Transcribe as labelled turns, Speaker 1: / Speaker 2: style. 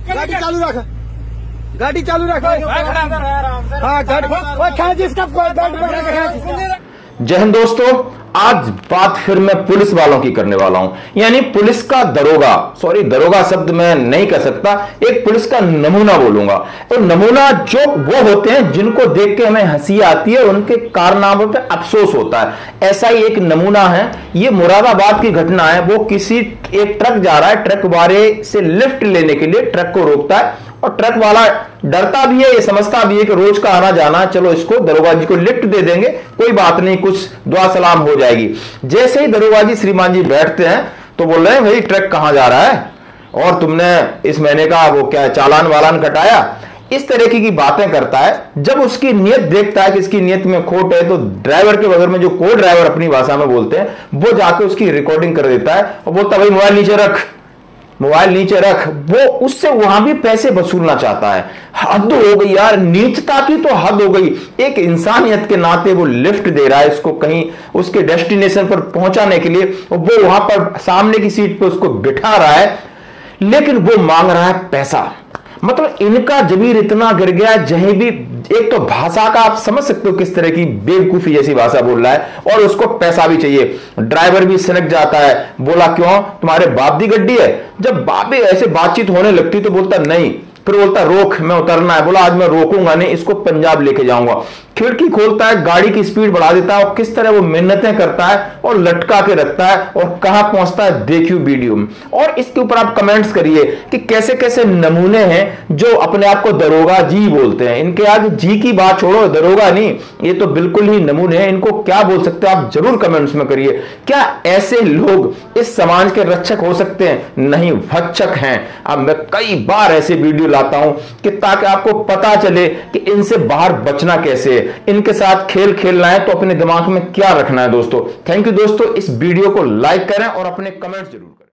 Speaker 1: गाड़ी चालू रख, गाड़ी चालू रख। हाँ गाड़ी जिसका
Speaker 2: जय हिंद दोस्तों, आज बात फिर मैं पुलिस वालों की करने वाला हूं, यानी पुलिस का दरोगा, सॉरी दरोगा शब्द मैं नहीं कह सकता, एक पुलिस का नमूना बोलूंगा। तो नमूना जो वो होते हैं जिनको देख के हमें हंसी आती है, उनके कारनामों पे अफसोस होता है। ऐसा ही एक नमूना है, ये मुरादाबाद की घटना है। वो किसी एक ट्रक जा रहा है, ट्रक वाले से लिफ्ट लेने के लिए ट्रक को रोकता है और ट्रक वाला डरता भी है, ये समझता भी है कि रोज का आना जाना, चलो इसको दरोगा जी को लिफ्ट दे देंगे, कोई बात नहीं, कुछ दुआ सलाम हो जाएगी। जैसे ही दरोगा जी श्रीमान जी बैठते हैं तो बोल रहे हैं भाई ट्रक कहां जा रहा है और तुमने इस महीने का वो क्या चालान वालान कटाया, इस तरीके की बातें करता है। जब उसकी नीयत देखता है कि इसकी नीयत में खोट है, तो ड्राइवर के बगल में जो को ड्राइवर अपनी भाषा में बोलते हैं, वो जाके उसकी रिकॉर्डिंग कर देता है और बोलता भाई मोबाइल नीचे रख, मोबाइल नीचे रख। वो उससे वहां भी पैसे वसूलना चाहता है। हद हो गई यार, नीचता की तो हद हो गई। एक इंसानियत के नाते वो लिफ्ट दे रहा है इसको कहीं उसके डेस्टिनेशन पर पहुंचाने के लिए, वो वहां पर सामने की सीट पर उसको बिठा रहा है, लेकिन वो मांग रहा है पैसा। मतलब इनका जमीर इतना गिर गया, जहीं भी एक तो भाषा का आप समझ सकते हो किस तरह की बेवकूफी जैसी भाषा बोल रहा है, और उसको पैसा भी चाहिए। ड्राइवर भी सिनक जाता है, बोला क्यों तुम्हारे बाप दी गड्डी है। जब बाप ऐसे बातचीत होने लगती तो बोलता नहीं, फिर बोलता रोक, मैं उतरना है। बोला आज मैं रोकूंगा नहीं, इसको पंजाब लेके जाऊंगा। खिड़की खोलता है, गाड़ी की स्पीड बढ़ा देता है और किस तरह वो मिन्नतें करता है और लटका के रखता है और कहां पहुंचता है देखियो वीडियो में। और इसके ऊपर आप कमेंट्स करिए कि कैसे कैसे नमूने हैं जो अपने आप को दरोगा जी बोलते हैं। इनके आगे जी की बात छोड़ो, दरोगा नहीं, ये तो बिल्कुल ही नमूने हैं। इनको क्या बोल सकते हैं आप जरूर कमेंट्स में करिए। क्या ऐसे लोग इस समाज के रक्षक हो सकते हैं? नहीं, भक्षक हैं। अब मैं कई बार ऐसे वीडियो लाता हूं कि ताकि आपको पता चले कि इनसे बाहर बचना कैसे, इनके साथ खेल खेलना है तो अपने दिमाग में क्या रखना है। दोस्तों थैंक यू दोस्तों, इस वीडियो को लाइक करें और अपने कमेंट्स जरूर करें।